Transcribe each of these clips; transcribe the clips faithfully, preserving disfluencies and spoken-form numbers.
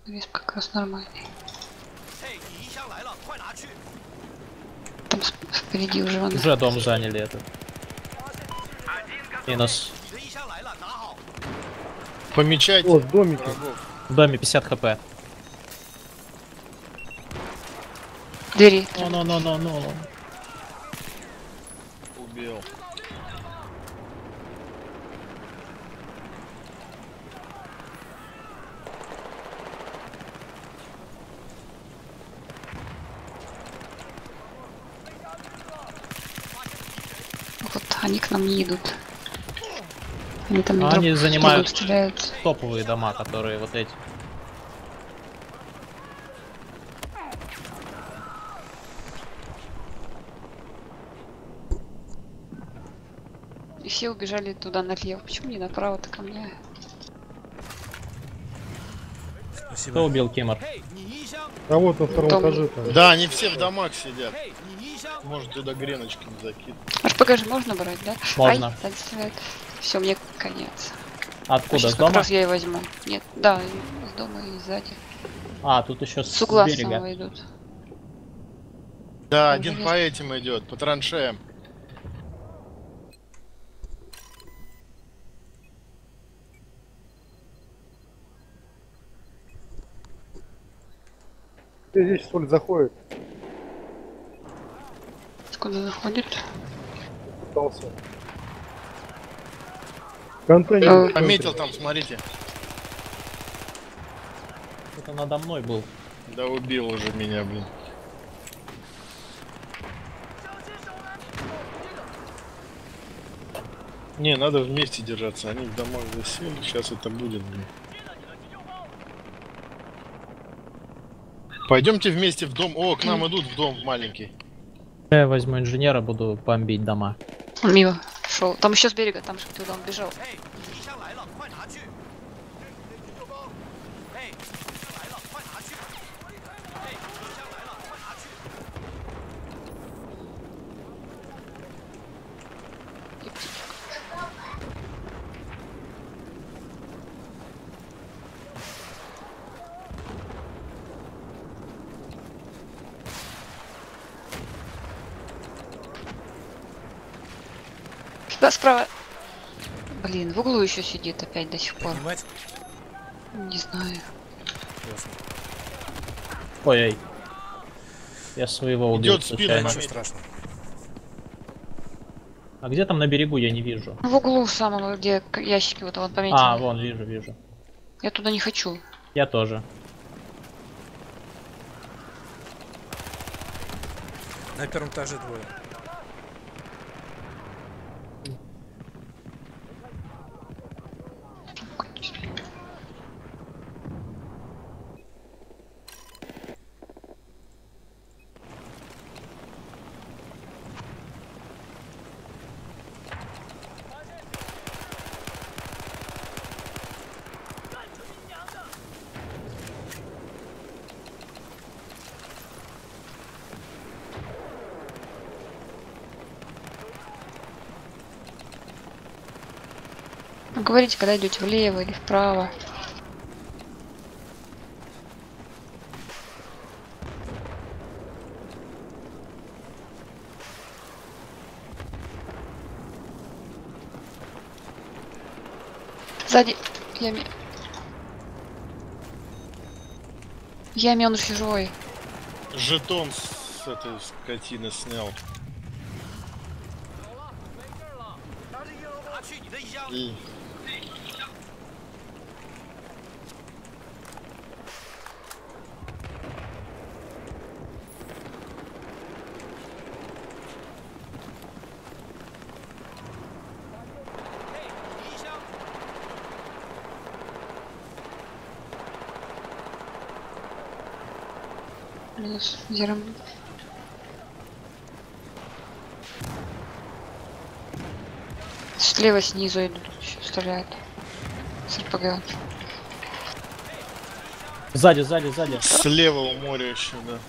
Висп как раз нормальный. Там впереди уже он. Уже дом заняли этот. Минус. Помечайте. О, в домике. Врагов. В доме пятьдесят хп. Двери. Ну, ну, ну, ну, ну. Убил. Вот они к нам не идут. Они там А друг они в занимают- друга стреляют. Топовые дома, которые вот эти. И все убежали туда налево. Почему не направо-то ко мне? Кто убил Кимор? А вот на втором Дом. этаже там. Да, они все в домах сидят. Может туда греночками закидывать. Аж покажи, можно брать, да? Можно. Ай, сзади стреляют. Все, мне конец. Откуда? Сейчас С как дома? раз я и возьму. Нет, да, и с дома и сзади. А, тут еще с, С угла с берега. самого идут. Да, Уже один есть. по этим идет, по траншеям. Ты здесь соль заходит. Откуда заходит? Пытался. Контейнер. Э, Пометил там, смотрите. Это надо мной был. Да убил уже меня, блин. Не, надо вместе держаться. Они в домах засели. Сейчас это будет, блин. Пойдемте вместе в дом. О, к нам идут в дом маленький. Я возьму инженера, буду бомбить дома. Он мимо шел. Там еще с берега, там же туда он бежал. Да, справа. Блин, в углу еще сидит опять до сих пор. Поднимать? Не знаю. Ясно. Ой-ой. Я своего убил Идет спина, случайно. Ничего страшного. А где там на берегу, я не вижу. В углу самого, где к- ящики вот он пометил. А, вон, вижу, вижу. Я туда не хочу. Я тоже. На первом этаже двое. Говорите, когда идете влево или вправо. Сзади. Яме. Яме, он живой. Жетон с этой скотины снял. И... Минус зером. Слева снизу идут, еще стреляют. С РПГ. Сзади, сзади, сзади. Слева у моря еще, да.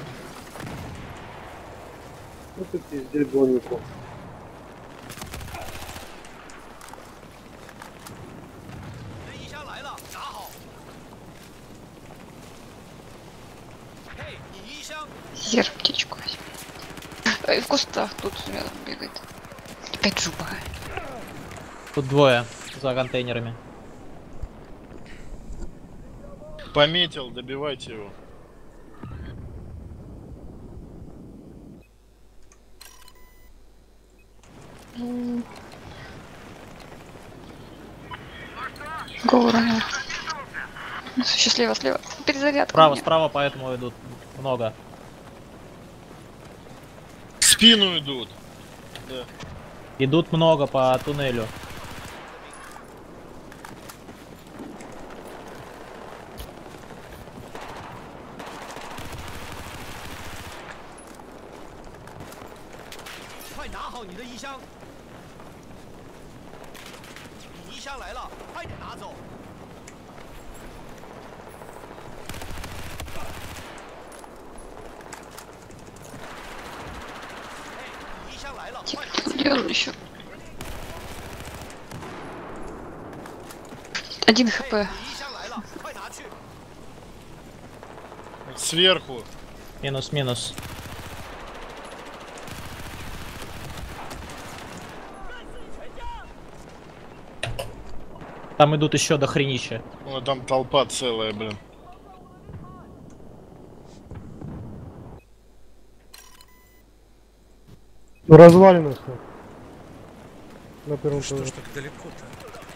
Вот это пиздец домиков. Зер, птичку возьми. Эй, в кустах тут рядом бегает. Опять жуба. Тут двое за контейнерами. Пометил, добивайте его. Голову ранил. Счастливо, слева. Перезарядка. Справа, у меня. справа, поэтому идут много. В спину идут. Да. Идут много по туннелю. Где он еще? Один хп. Сверху. Минус, минус. Там идут еще до хренища. О, там толпа целая, блин. Ну, развалено все. На первом Что этаже. ж так далеко-то?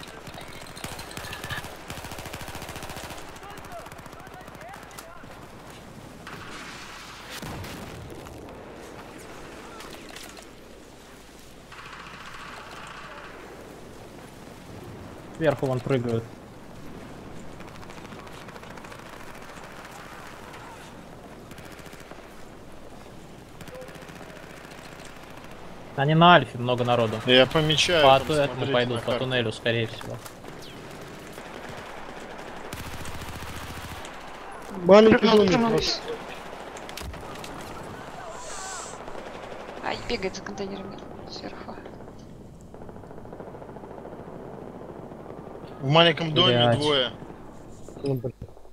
Сверху вон прыгают. Они на Альфе, много народу. Я помечаю. По там, ту- этому смотрите пойдут, на по карту. туннелю, скорее всего. Маленький Прыгнул, домик. прыгнул. просто. Ай, бегает за контейнерами сверху. В маленьком доме Блядь. двое. Ну, блин.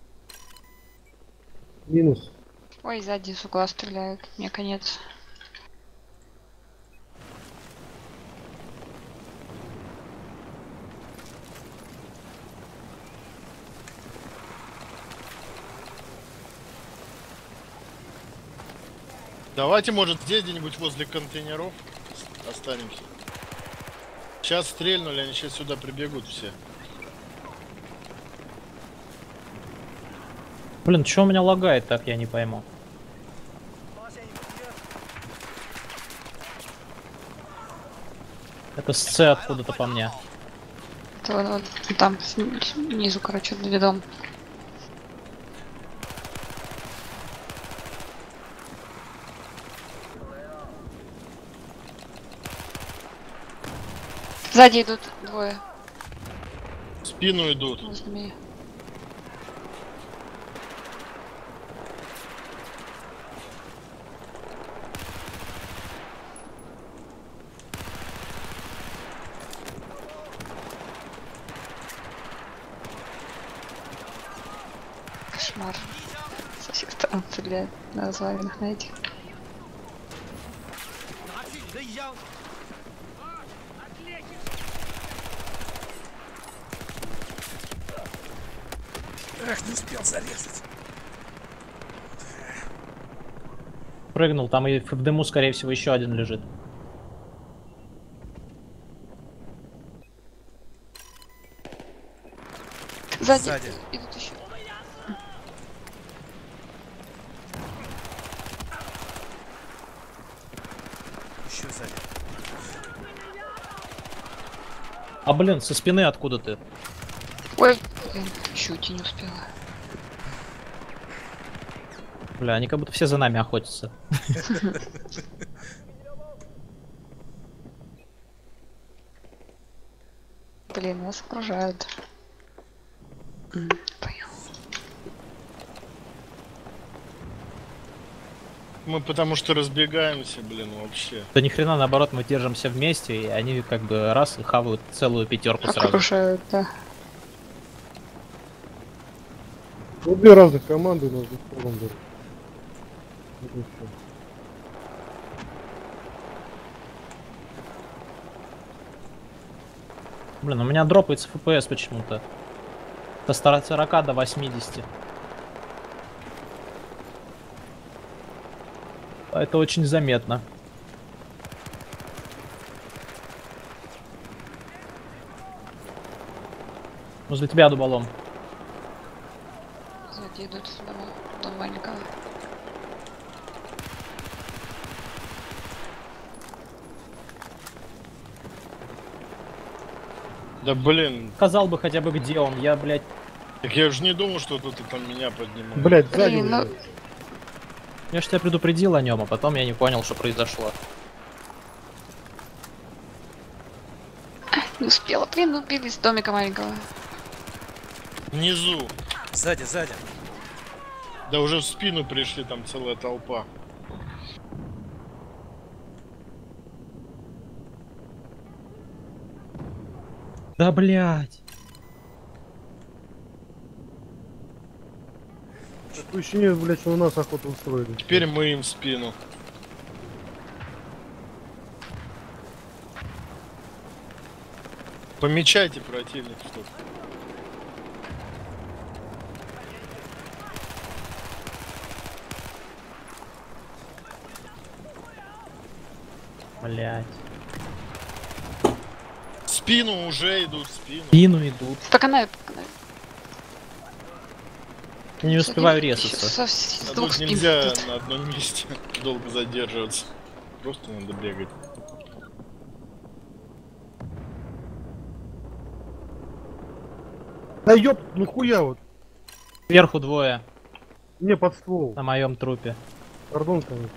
Минус. Ой, сзади с угла стреляют. Мне конец. Давайте, может, здесь где-нибудь возле контейнеров останемся. Сейчас стрельнули, они сейчас сюда прибегут все. Блин, что у меня лагает так, я не пойму. Это с С откуда-то по мне. Это вот, вот там сни- снизу, короче, дом. Сзади идут двое. В спину идут. Возле меня. Кошмар. Со всех сторон стреляют на развалинах, на этих. Эх, не успел зарезать. Прыгнул, там и в дыму, скорее всего, еще один лежит. Сзади, Сзади. идут еще. Еще сзади. А блин, со спины откуда ты? Ой, блин, еще уйти не успела. Бля, они как будто все за нами охотятся. Блин, нас окружают. М, Понял. Мы потому что разбегаемся, блин, вообще. Да ни хрена, наоборот, мы держимся вместе, и они как бы раз и хавают целую пятерку сразу. Окружают, да. Ну, две разных команды у нас за втором были. Блин, у меня дропается эф пи эс почему-то. Со ста сорока до восьмидесяти. Это очень заметно. Возле тебя дуболом. Сзади идут с дома. Дом маленького. Да блин, Сказал бы хотя бы где он. Я, блядь, так я же не думал, что тут там меня поднимают. Блять, сзади. Блин, ну- блядь. я ж тебя предупредил о нем, а потом я не понял, что произошло. Не успела. Блин, убили с домика маленького. Внизу. Сзади, сзади. Да уже в спину пришли, там целая толпа. Да, блядь. Такое ощущение, блять, что у нас охоту устроили. Теперь мы им в спину. Помечайте противника, что ли. Блядь. В спину уже идут, в спину. В спину идут. По канаве, по канаве. Не успеваю Ещё резаться. со- с А двух тут спин нельзя идут. на одном месте долго задерживаться. Просто надо бегать. Да ёп, ну хуя вот. Сверху двое Не под ствол. на моем трупе. Пардон, конечно.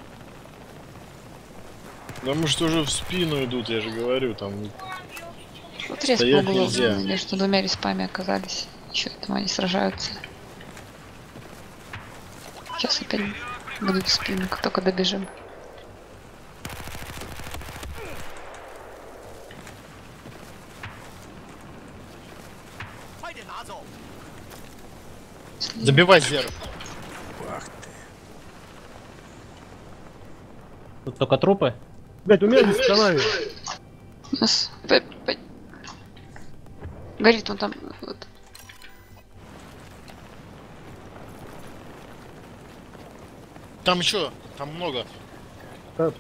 Потому что уже в спину идут, я же говорю, там. Вот резко Стоять углу нельзя. между двумя респами оказались. Еще там они сражаются. Сейчас опять будут в спину, как только добежим. Забивай зеркало. Ах ты. Тут только трупы. Блять, у меня здесь в канаве. У нас п- п- горит он там. Вот. Там еще, там много. Да,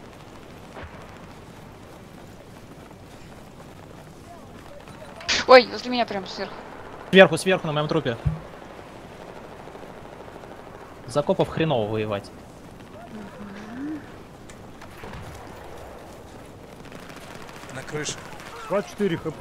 Ой, возле меня прям сверху. Сверху, сверху на моем трупе. Закопов хреново воевать. На крыше. двадцать четыре хп.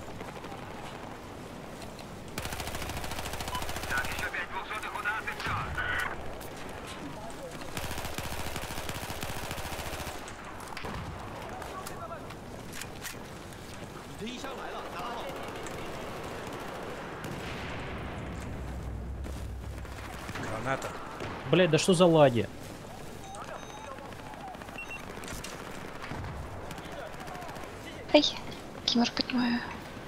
Граната. Блять, да что за лаги? Ай, кимер поднимаю.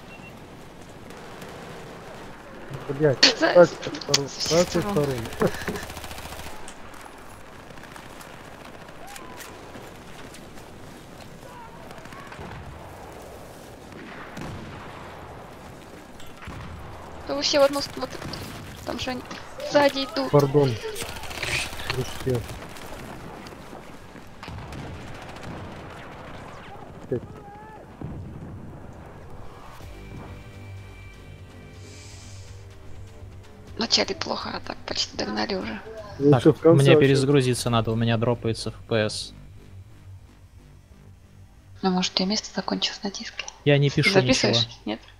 Блять, За- двадцать второй. с- двадцать второй. Да вы все в одну смотрят. Там же они сзади идут. Пардон. Дружки. Вначале плохо, а так почти догнали уже. Ну Так, всё, в конце мне вообще. перезагрузиться надо, у меня дропается эф пи эс. Ну, может, у тебя место закончилось на диске? Я не пишу ничего. Записываешь? Нет?